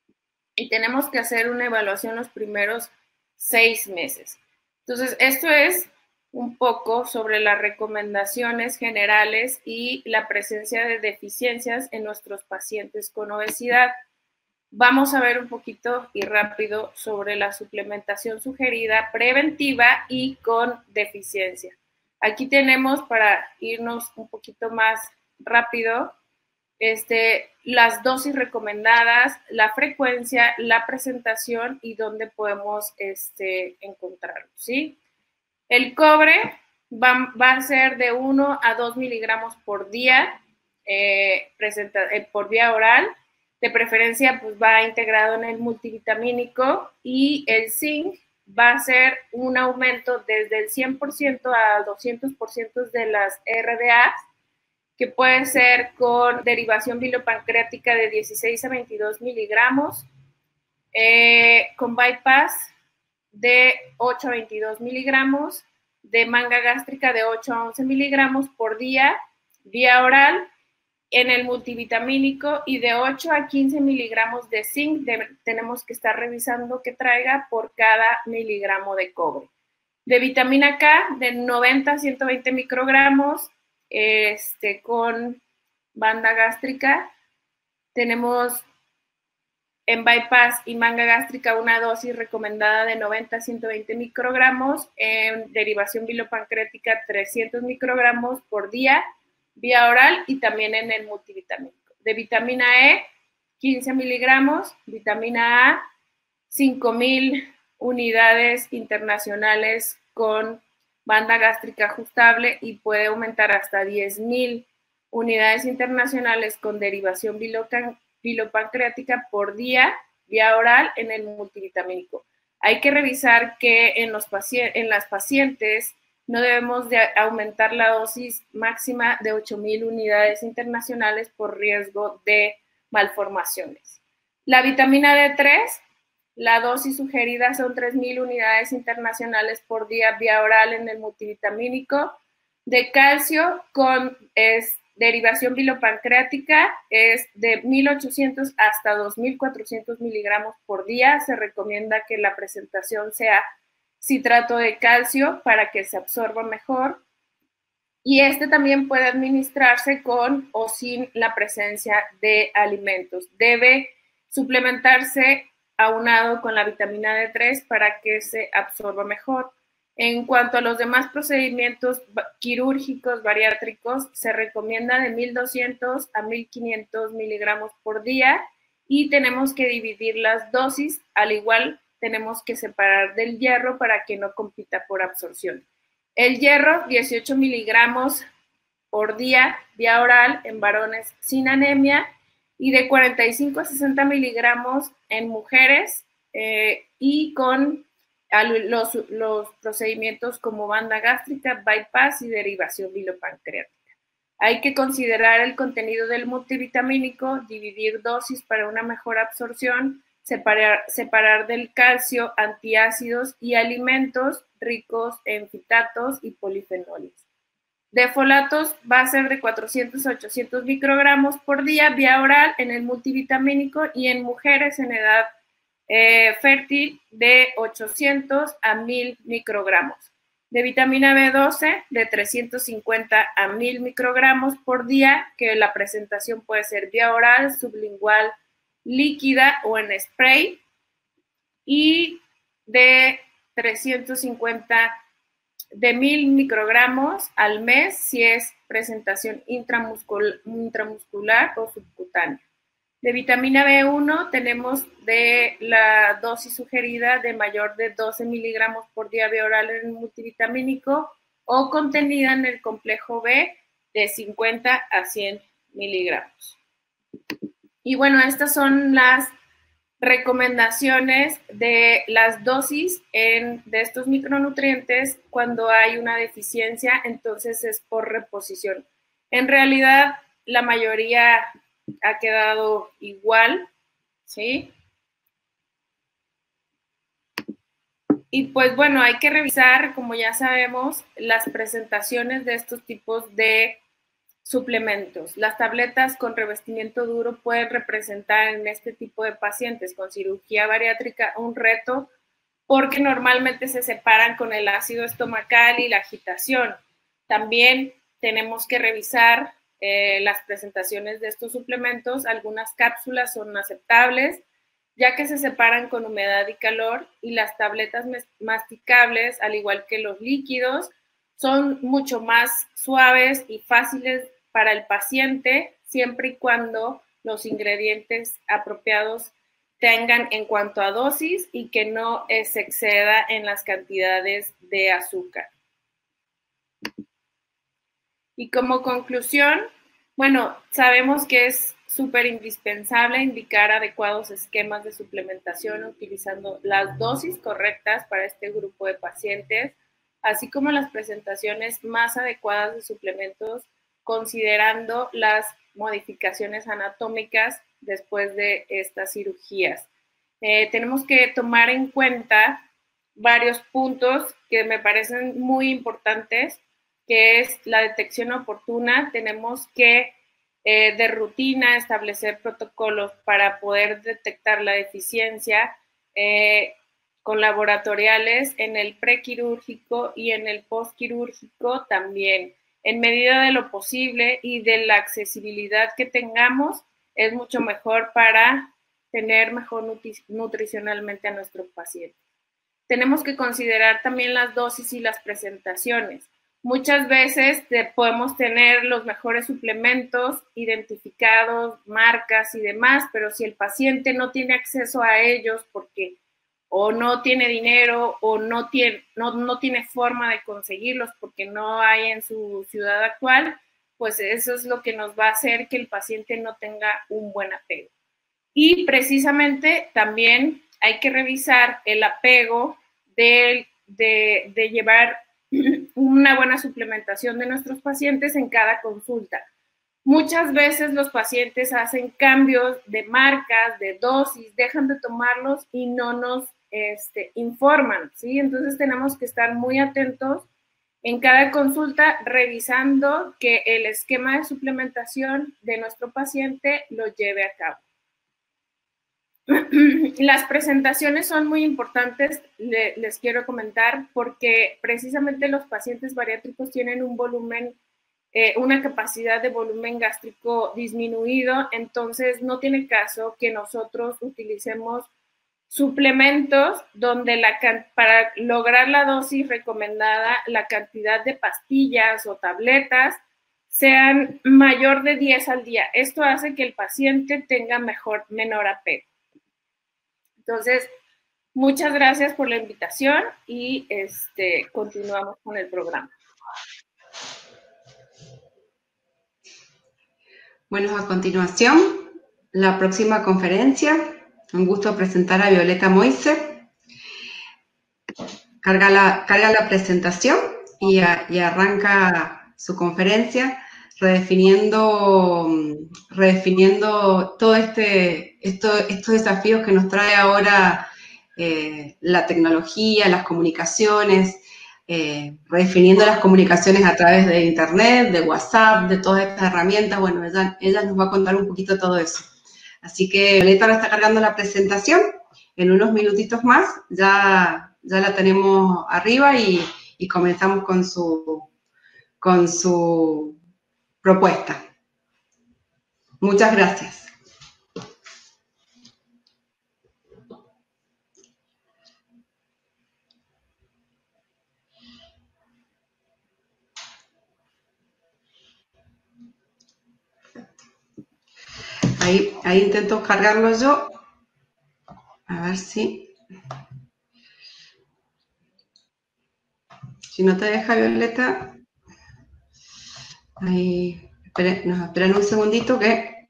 y tenemos que hacer una evaluación los primeros seis meses. Entonces, esto es un poco sobre las recomendaciones generales y la presencia de deficiencias en nuestros pacientes con obesidad. Vamos a ver un poquito y rápido sobre la suplementación sugerida preventiva y con deficiencia. Aquí tenemos, para irnos un poquito más rápido, este, las dosis recomendadas, la frecuencia, la presentación y dónde podemos este, encontrarlo, ¿sí? El cobre va, va a ser de uno a dos miligramos por día, eh, presenta, eh, por vía oral. De preferencia, pues va integrado en el multivitamínico, y el zinc va a ser un aumento desde el cien por ciento a doscientos por ciento de las R D A, que puede ser con derivación bilopancreática de dieciséis a veintidós miligramos, eh, con bypass de ocho a veintidós miligramos, de manga gástrica de ocho a once miligramos por día, vía oral, en el multivitamínico, y de ocho a quince miligramos de zinc de, tenemos que estar revisando que traiga por cada miligramo de cobre. De vitamina K, de noventa a ciento veinte microgramos, este, con banda gástrica. Tenemos en bypass y manga gástrica una dosis recomendada de noventa a ciento veinte microgramos, en derivación bilopancreática trescientos microgramos por día, vía oral, y también en el multivitamínico. De vitamina E, quince miligramos, vitamina A, cinco mil unidades internacionales con banda gástrica ajustable, y puede aumentar hasta diez mil unidades internacionales con derivación bilopancreática por día, vía oral, en el multivitamínico. Hay que revisar que en, los paci- en las pacientes no debemos de aumentar la dosis máxima de ocho mil unidades internacionales por riesgo de malformaciones. La vitamina D tres, la dosis sugerida son tres mil unidades internacionales por día vía oral en el multivitamínico. De calcio con es, derivación bilopancreática es de mil ochocientos hasta dos mil cuatrocientos miligramos por día. Se recomienda que la presentación sea citrato de calcio para que se absorba mejor, y este también puede administrarse con o sin la presencia de alimentos. Debe suplementarse aunado con la vitamina D tres para que se absorba mejor. En cuanto a los demás procedimientos quirúrgicos bariátricos, se recomienda de mil doscientos a mil quinientos miligramos por día, y tenemos que dividir las dosis. Al igual, tenemos que separar del hierro para que no compita por absorción. El hierro, dieciocho miligramos por día, vía oral, en varones sin anemia, y de cuarenta y cinco a sesenta miligramos en mujeres, eh, y con los, los procedimientos como banda gástrica, bypass y derivación bilopancreática. Hay que considerar el contenido del multivitamínico, dividir dosis para una mejor absorción, separar, separar del calcio, antiácidos y alimentos ricos en fitatos y polifenoles. De folatos va a ser de cuatrocientos a ochocientos microgramos por día, vía oral, en el multivitamínico, y en mujeres en edad eh, fértil de ochocientos a mil microgramos. De vitamina B doce de trescientos cincuenta a mil microgramos por día, que la presentación puede ser vía oral, sublingual, líquida o en spray, y de trescientos cincuenta de mil microgramos al mes si es presentación intramuscul intramuscular o subcutánea. De vitamina B uno tenemos de la dosis sugerida de mayor de doce miligramos por día vía oral en el multivitamínico, o contenida en el complejo B de cincuenta a cien miligramos. Y bueno, estas son las recomendaciones de las dosis en, de estos micronutrientes cuando hay una deficiencia, entonces es por reposición. En realidad, la mayoría ha quedado igual, ¿sí? Y pues bueno, hay que revisar, como ya sabemos, las presentaciones de estos tipos de suplementos. Las tabletas con revestimiento duro pueden representar en este tipo de pacientes con cirugía bariátrica un reto, porque normalmente se separan con el ácido estomacal y la agitación. También tenemos que revisar eh, las presentaciones de estos suplementos. Algunas cápsulas son aceptables, ya que se separan con humedad y calor, y las tabletas masticables, al igual que los líquidos, son mucho más suaves y fáciles para el paciente, siempre y cuando los ingredientes apropiados tengan en cuanto a dosis y que no se exceda en las cantidades de azúcar. Y como conclusión, bueno, sabemos que es súper indispensable indicar adecuados esquemas de suplementación utilizando las dosis correctas para este grupo de pacientes, así como las presentaciones más adecuadas de suplementos, considerando las modificaciones anatómicas después de estas cirugías. Eh, tenemos que tomar en cuenta varios puntos que me parecen muy importantes, que es la detección oportuna. Tenemos que eh, de rutina establecer protocolos para poder detectar la deficiencia eh, con laboratoriales en el prequirúrgico y en el postquirúrgico también. En medida de lo posible y de la accesibilidad que tengamos, es mucho mejor para tener mejor nutri nutricionalmente a nuestros pacientes. Tenemos que considerar también las dosis y las presentaciones. Muchas veces te, podemos tener los mejores suplementos identificados, marcas y demás, pero si el paciente no tiene acceso a ellos porque o no tiene dinero o no tiene, no, no tiene forma de conseguirlos porque no hay en su ciudad actual, pues eso es lo que nos va a hacer que el paciente no tenga un buen apego. Y precisamente también hay que revisar el apego de, de, de llevar una buena suplementación de nuestros pacientes en cada consulta. Muchas veces los pacientes hacen cambios de marcas, de dosis, dejan de tomarlos y no nos este, informan, ¿sí? Entonces tenemos que estar muy atentos en cada consulta, revisando que el esquema de suplementación de nuestro paciente lo lleve a cabo. Las presentaciones son muy importantes, le, les quiero comentar, porque precisamente los pacientes bariátricos tienen un volumen, eh, una capacidad de volumen gástrico disminuido, entonces no tiene caso que nosotros utilicemos suplementos donde la, para lograr la dosis recomendada, la cantidad de pastillas o tabletas sean mayor de diez al día. Esto hace que el paciente tenga mejor, menor apego. Entonces, muchas gracias por la invitación y este, continuamos con el programa. Bueno, a continuación, la próxima conferencia. Un gusto presentar a Violeta Moise. Carga la, carga la presentación y, a, y arranca su conferencia redefiniendo, redefiniendo todo este, esto, estos desafíos que nos trae ahora eh, la tecnología, las comunicaciones, eh, redefiniendo las comunicaciones a través de Internet, de WhatsApp, de todas estas herramientas. Bueno, ella, ella nos va a contar un poquito todo eso. Así que Violeta ahora está cargando la presentación. En unos minutitos más ya, ya la tenemos arriba y, y comenzamos con su, con su propuesta. Muchas gracias. Ahí, ahí intento cargarlo yo. A ver si... Si no te deja, Violeta... Ahí... Esperen, nos esperan un segundito que...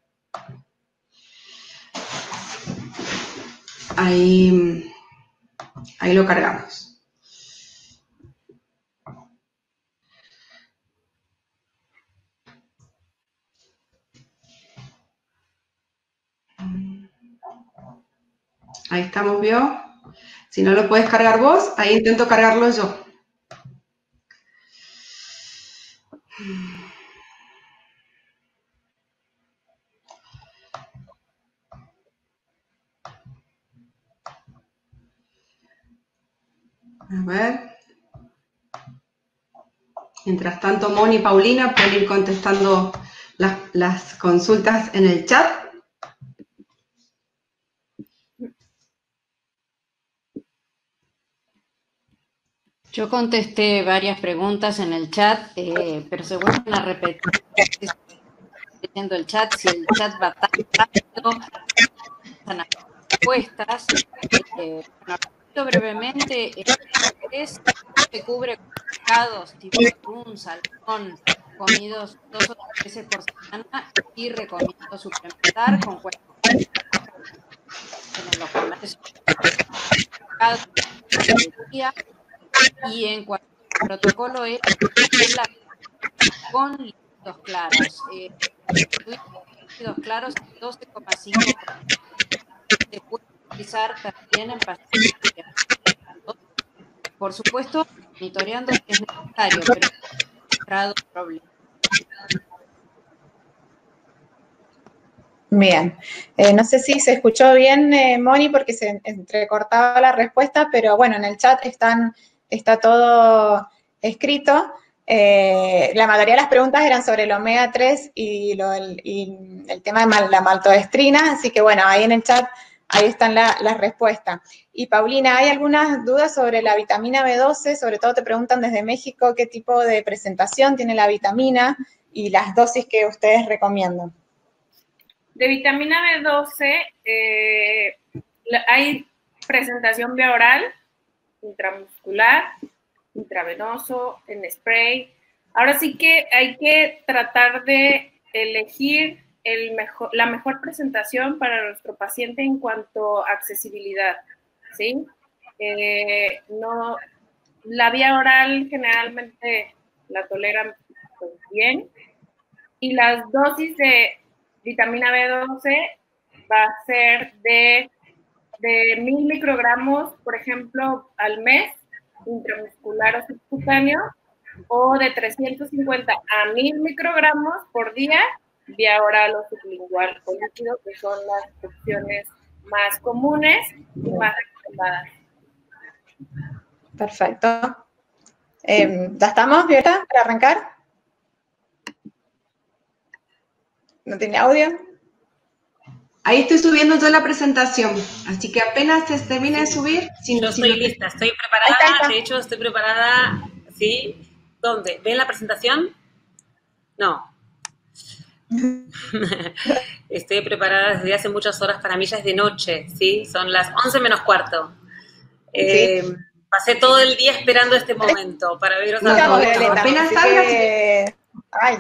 Ahí... Ahí lo cargamos. Ahí estamos, ¿vio? Si no lo puedes cargar vos, ahí intento cargarlo yo. A ver. Mientras tanto, Moni y Paulina pueden ir contestando las, las consultas en el chat. Yo contesté varias preguntas en el chat, eh, pero se vuelven a repetir leyendo el chat. Si el chat va tan rápido, están las respuestas. Eh, bueno, brevemente, es, se cubre con pescados tipo atún, salmón, comidos dos o tres veces por semana, y recomiendo suplementar con cualquier en los comercios y en cuanto al protocolo es con líquidos claros. Eh, líquidos claros doce coma cinco se puede utilizar también en pacientes. Por supuesto, monitoreando si es necesario, pero no es problema. Bien, eh, no sé si se escuchó bien, eh, Moni, porque se entrecortaba la respuesta, pero bueno, en el chat están, está todo escrito. Eh, la mayoría de las preguntas eran sobre el omega tres y, lo, el, y el tema de mal, la maltodextrina, así que bueno, ahí en el chat, ahí están las la respuestas. Y Paulina, ¿hay algunas dudas sobre la vitamina B doce? Sobre todo te preguntan desde México qué tipo de presentación tiene la vitamina y las dosis que ustedes recomiendan. De vitamina B doce eh, hay presentación vía oral, intramuscular, intravenoso, en spray. Ahora sí que hay que tratar de elegir el mejor, la mejor presentación para nuestro paciente en cuanto a accesibilidad, ¿sí? Eh, no, la vía oral generalmente la toleran pues, bien, y las dosis de vitamina B doce va a ser de, de mil microgramos, por ejemplo, al mes, intramuscular o subcutáneo, o de trescientos cincuenta a mil microgramos por día, vía oral o sublingual o líquido, que son las opciones más comunes y más recomendadas. Perfecto. Eh, ¿Ya estamos, Violeta, para arrancar? ¿No tiene audio? Ahí estoy subiendo yo la presentación, así que apenas se termine de subir... Si, Yo si estoy no... lista, estoy preparada, ahí está, ahí está. De hecho estoy preparada, ¿sí? ¿Dónde? ¿Ven la presentación? No. Estoy preparada desde hace muchas horas, para mí ya es de noche, ¿sí? Son las once menos cuarto. Eh, sí. Pasé todo el día esperando este momento para veros a no, todos. no, apenas salga... Que... Ay.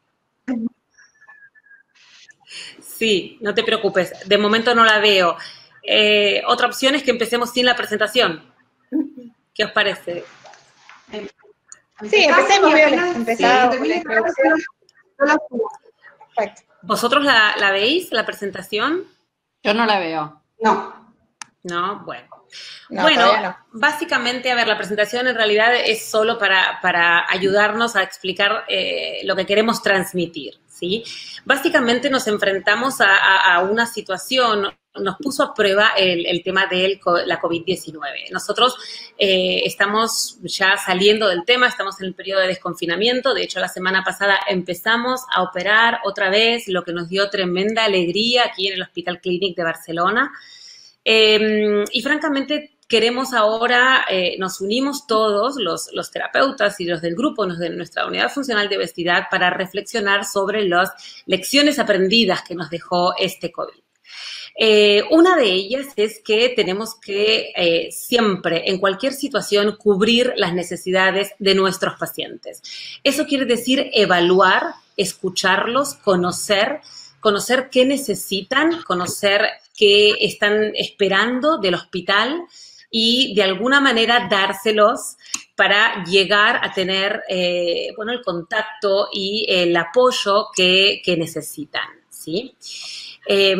Sí, no te preocupes, de momento no la veo. Eh, otra opción es que empecemos sin la presentación. ¿Qué os parece? Sí, empecemos, Viola. Empezamos con la introducción. Perfecto. ¿Vosotros la, la veis, la presentación? Yo no la veo. No. No, bueno. No, bueno, no. básicamente, a ver, la presentación en realidad es solo para, para ayudarnos a explicar eh, lo que queremos transmitir, ¿sí? Básicamente nos enfrentamos a, a, a una situación, nos puso a prueba el, el tema de la COVID diecinueve. Nosotros eh, estamos ya saliendo del tema, estamos en el periodo de desconfinamiento. De hecho, la semana pasada empezamos a operar otra vez, lo que nos dio tremenda alegría aquí en el Hospital Clínic de Barcelona. Eh, y francamente, queremos ahora, eh, nos unimos todos, los, los terapeutas y los del grupo, los de nuestra unidad funcional de obesidad, para reflexionar sobre las lecciones aprendidas que nos dejó este COVID. Eh, una de ellas es que tenemos que eh, siempre, en cualquier situación, cubrir las necesidades de nuestros pacientes. Eso quiere decir evaluar, escucharlos, conocer, conocer qué necesitan, conocer qué están esperando del hospital y de alguna manera dárselos para llegar a tener eh, bueno, el contacto y el apoyo que, que necesitan, ¿sí? Eh,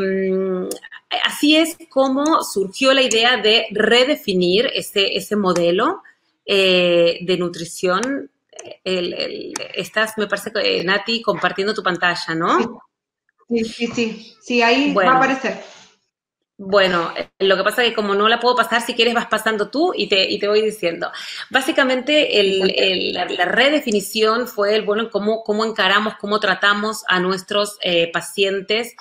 así es como surgió la idea de redefinir ese, ese modelo eh, de nutrición. El, el, estás, me parece, que Nati, compartiendo tu pantalla, ¿no? Sí, sí, sí, sí, ahí bueno, va a aparecer. Bueno, lo que pasa es que como no la puedo pasar, si quieres vas pasando tú y te, y te voy diciendo. Básicamente, el, el, la, la redefinición fue el, bueno, cómo, cómo encaramos, cómo tratamos a nuestros eh, pacientes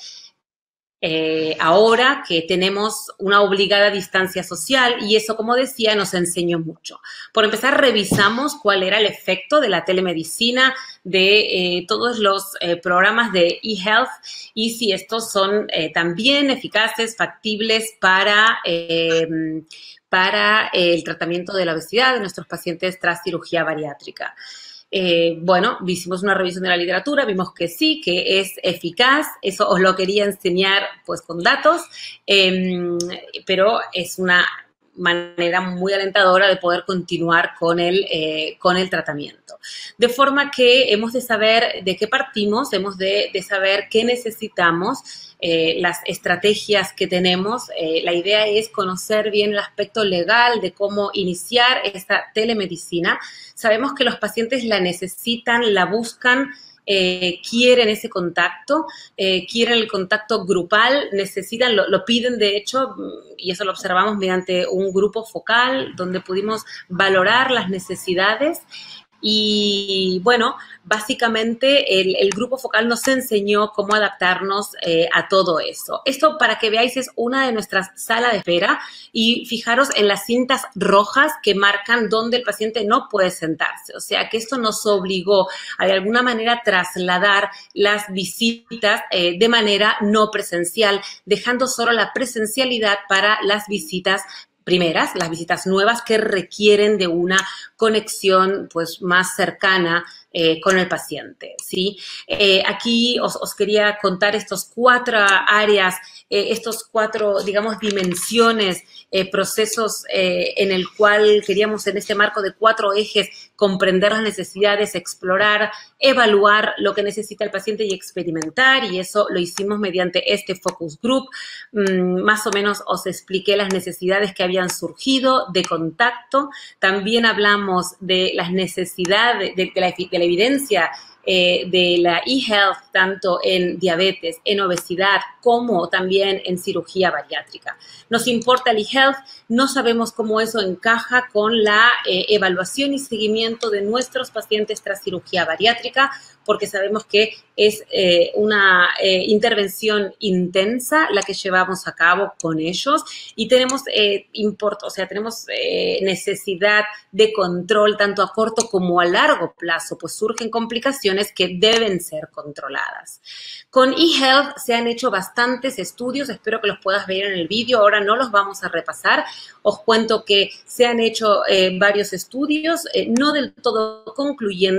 Eh, ahora que tenemos una obligada distancia social, y eso, como decía, nos enseñó mucho. Por empezar, revisamos cuál era el efecto de la telemedicina, de eh, todos los eh, programas de eHealth, y si estos son eh, también eficaces, factibles para, eh, para el tratamiento de la obesidad de nuestros pacientes tras cirugía bariátrica. Eh, bueno, hicimos una revisión de la literatura, vimos que sí, que es eficaz, eso os lo quería enseñar pues con datos, eh, pero es una manera muy alentadora de poder continuar con el, eh, con el tratamiento. De forma que hemos de saber de qué partimos, hemos de, de saber qué necesitamos, eh, las estrategias que tenemos. Eh, la idea es conocer bien el aspecto legal de cómo iniciar esta telemedicina. Sabemos que los pacientes la necesitan, la buscan, Eh, quieren ese contacto, eh, quieren el contacto grupal, necesitan, lo, lo piden de hecho, y eso lo observamos mediante un grupo focal donde pudimos valorar las necesidades. Y bueno, básicamente el, el grupo focal nos enseñó cómo adaptarnos eh, a todo eso. Esto, para que veáis, es una de nuestras salas de espera, y fijaros en las cintas rojas que marcan dónde el paciente no puede sentarse. O sea que esto nos obligó a de alguna manera trasladar las visitas eh, de manera no presencial, dejando solo la presencialidad para las visitas primeras, las visitas nuevas que requieren de una conexión pues más cercana eh, con el paciente, ¿sí? Eh, aquí os, os quería contar estos cuatro áreas, eh, estos cuatro, digamos, dimensiones, eh, procesos eh, en el cual queríamos, en este marco de cuatro ejes, comprender las necesidades, explorar, evaluar lo que necesita el paciente y experimentar, y eso lo hicimos mediante este focus group. Mm, más o menos os expliqué las necesidades que habían surgido de contacto. También hablamos de las necesidades, de, de, la, de la evidencia eh, de la eHealth, tanto en diabetes, en obesidad, como también en cirugía bariátrica. Nos importa el eHealth, no sabemos cómo eso encaja con la eh, evaluación y seguimiento de nuestros pacientes tras cirugía bariátrica, porque sabemos que es eh, una eh, intervención intensa la que llevamos a cabo con ellos, y tenemos eh, import, o sea, tenemos eh, necesidad de control tanto a corto como a largo plazo, pues surgen complicaciones que deben ser controladas. Con eHealth se han hecho bastantes estudios, espero que los puedas ver en el vídeo, ahora no los vamos a repasar. Os cuento que se han hecho eh, varios estudios, eh, no del todo concluyentes,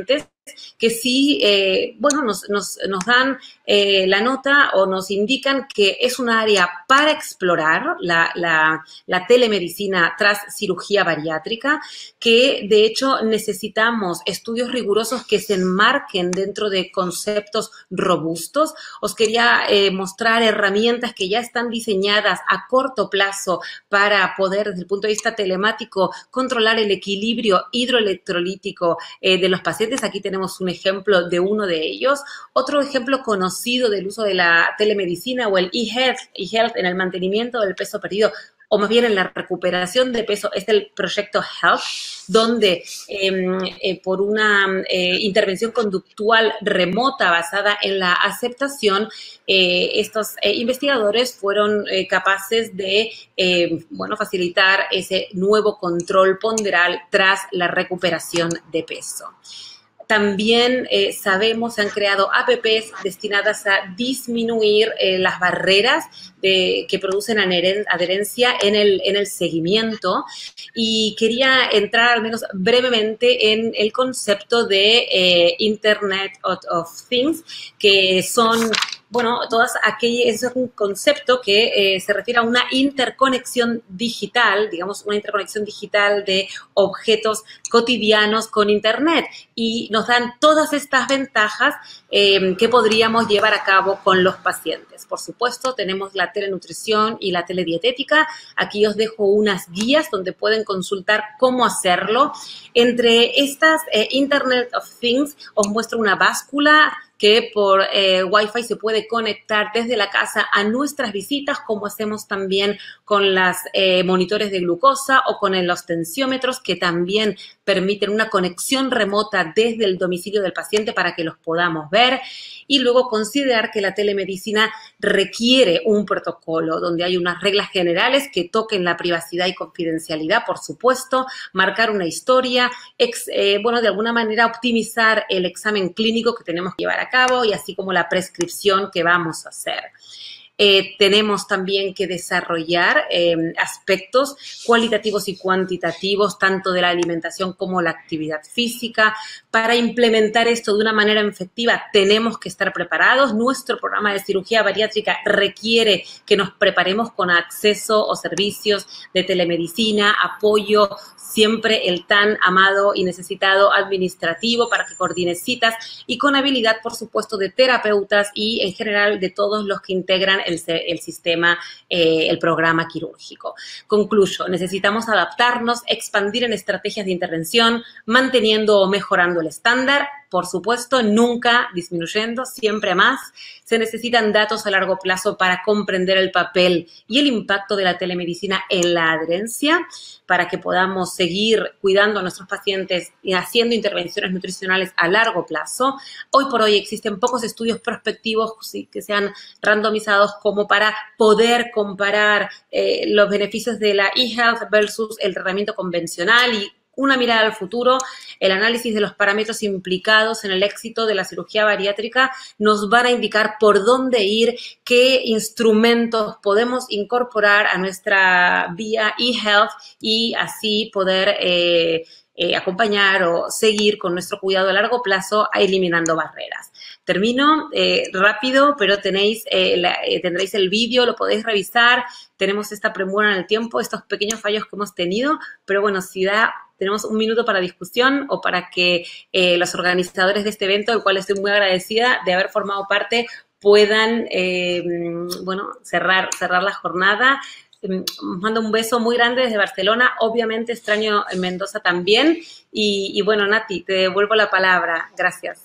que sí, eh, bueno, nos, nos, nos dan eh, la nota o nos indican que es un área para explorar la, la, la telemedicina tras cirugía bariátrica, que de hecho necesitamos estudios rigurosos que se enmarquen dentro de conceptos robustos. Os quería eh, mostrar herramientas que ya están diseñadas a corto plazo para poder, desde el punto de vista telemático, controlar el equilibrio hidroelectrolítico eh, de los pacientes. Aquí tenemos un ejemplo de uno de ellos. Otro ejemplo conocido del uso de la telemedicina o el e-health, e-health en el mantenimiento del peso perdido, o más bien en la recuperación de peso, es el proyecto HEALTH, donde eh, eh, por una eh, intervención conductual remota basada en la aceptación, eh, estos eh, investigadores fueron eh, capaces de eh, bueno, facilitar ese nuevo control ponderal tras la recuperación de peso. También eh, sabemos, se han creado A P Ps destinadas a disminuir eh, las barreras de, que producen adherencia en el, en el seguimiento. Y quería entrar al menos brevemente en el concepto de eh, Internet of, of Things, que son, bueno, todas aquellas, eso es un concepto que eh, se refiere a una interconexión digital, digamos, una interconexión digital de objetos cotidianos con Internet. Y nos dan todas estas ventajas eh, que podríamos llevar a cabo con los pacientes. Por supuesto, tenemos la telenutrición y la teledietética. Aquí os dejo unas guías donde pueden consultar cómo hacerlo. Entre estas eh, Internet of Things os muestro una báscula que por eh, Wi-Fi se puede conectar desde la casa a nuestras visitas, como hacemos también con los eh, monitores de glucosa o con los tensiómetros, que también permiten una conexión remota desde el domicilio del paciente para que los podamos ver. Y luego considerar que la telemedicina requiere un protocolo donde hay unas reglas generales que toquen la privacidad y confidencialidad, por supuesto, marcar una historia, ex, eh, bueno, de alguna manera optimizar el examen clínico que tenemos que llevar a cabo y así como la prescripción que vamos a hacer. Eh, tenemos también que desarrollar eh, aspectos cualitativos y cuantitativos, tanto de la alimentación como la actividad física. Para implementar esto de una manera efectiva, tenemos que estar preparados. Nuestro programa de cirugía bariátrica requiere que nos preparemos con acceso o servicios de telemedicina, apoyo, siempre el tan amado y necesitado administrativo para que coordine citas y con habilidad, por supuesto, de terapeutas y en general de todos los que integran el, el sistema, eh, el programa quirúrgico. Concluyo, necesitamos adaptarnos, expandir en estrategias de intervención, manteniendo o mejorando el estándar, por supuesto, nunca disminuyendo, siempre más. Se necesitan datos a largo plazo para comprender el papel y el impacto de la telemedicina en la adherencia, para que podamos seguir cuidando a nuestros pacientes y haciendo intervenciones nutricionales a largo plazo. Hoy por hoy existen pocos estudios prospectivos que sean randomizados como para poder comparar eh, los beneficios de la e-health versus el tratamiento convencional y una mirada al futuro. El análisis de los parámetros implicados en el éxito de la cirugía bariátrica nos van a indicar por dónde ir, qué instrumentos podemos incorporar a nuestra vía e-health y así poder eh, eh, acompañar o seguir con nuestro cuidado a largo plazo eliminando barreras. Termino eh, rápido, pero tenéis, eh, la, eh, tendréis el vídeo, lo podéis revisar. Tenemos esta premura en el tiempo, estos pequeños fallos que hemos tenido, pero bueno, si da, tenemos un minuto para discusión o para que eh, los organizadores de este evento, del cual estoy muy agradecida de haber formado parte, puedan, eh, bueno, cerrar, cerrar la jornada. Os mando un beso muy grande desde Barcelona. Obviamente extraño en Mendoza también. Y, y bueno, Nati, te devuelvo la palabra. Gracias.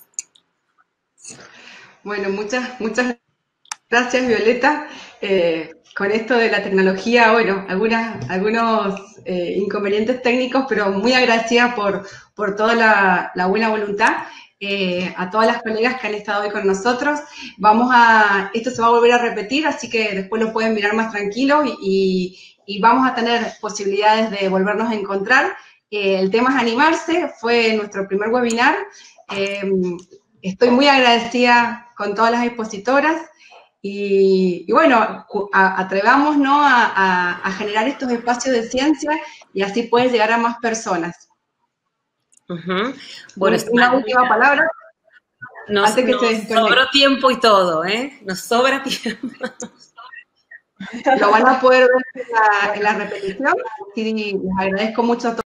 Bueno, muchas, muchas gracias, Violeta. Eh, con esto de la tecnología, bueno, algunas, algunos eh, inconvenientes técnicos, pero muy agradecida por, por toda la, la buena voluntad. Eh, a todas las colegas que han estado hoy con nosotros. Vamos a, esto se va a volver a repetir, así que después lo pueden mirar más tranquilos y, y, y vamos a tener posibilidades de volvernos a encontrar. Eh, el tema es animarse, fue nuestro primer webinar. Eh, estoy muy agradecida con todas las expositoras y, y bueno, a, atrevámonos a, a, a generar estos espacios de ciencia y así puedes llegar a más personas. Uh-huh. Bueno, una última palabra. Nos, antes que nos se sobró tiempo y todo, ¿eh? Nos sobra tiempo. Lo van a poder ver en la, en la repetición. Sí, les agradezco mucho a todos.